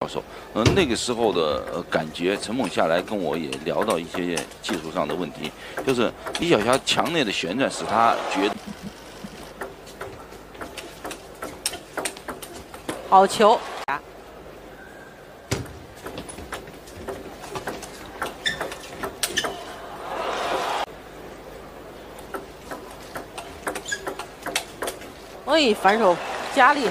教授，那个时候的感觉，陈猛下来跟我也聊到一些技术上的问题，就是李晓霞墙内的旋转使他觉得好球。 哎，反手加力，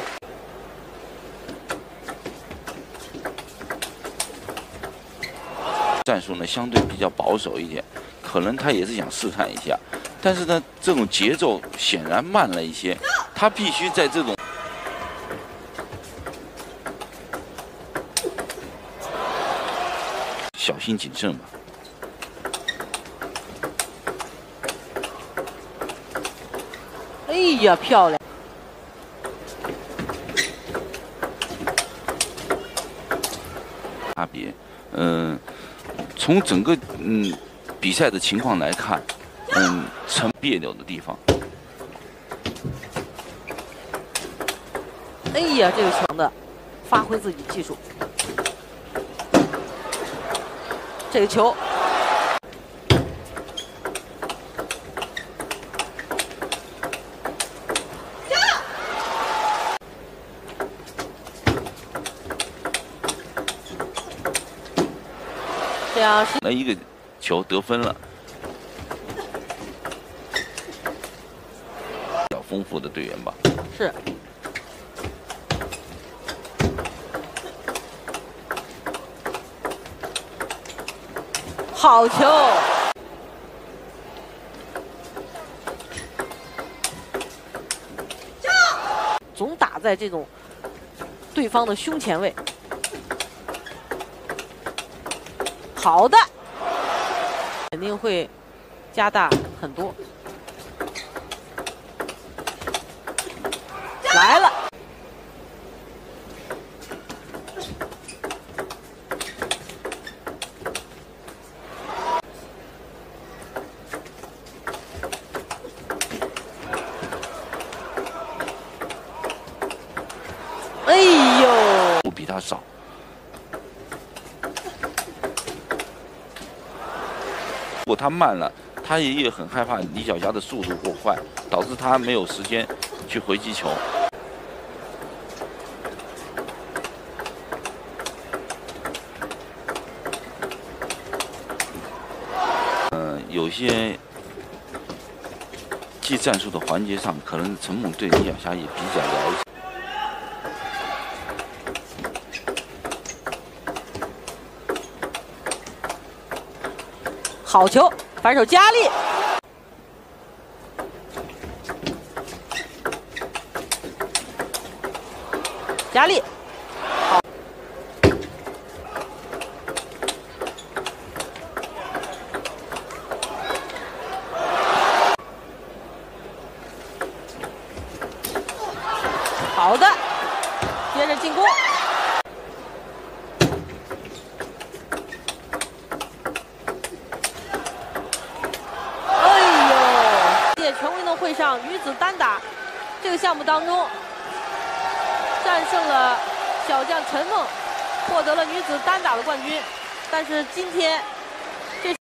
战术呢相对比较保守一点，可能他也是想试探一下，但是呢，这种节奏显然慢了一些，他必须在这种小心谨慎吧。 哎呀，漂亮！ 差别，从整个比赛的情况来看，成别扭的地方。 哎呀，这个强的，发挥自己技术，这个球。 这样是那一个球得分了，比较丰富的队员吧。 是。好球！总打在这种对方的胸前位。 好的，肯定会加大很多。来了，哎呦， 不比他少。 如果他慢了，他也很害怕李晓霞的速度过快，导致他没有时间去回击球。有些技战术的环节上，可能陈猛对李晓霞也比较了解。 好球，反手加力，加力，好，好的，接着进攻。 全运动会上女子单打这个项目当中，战胜了小将陈梦，获得了女子单打的冠军。但是今天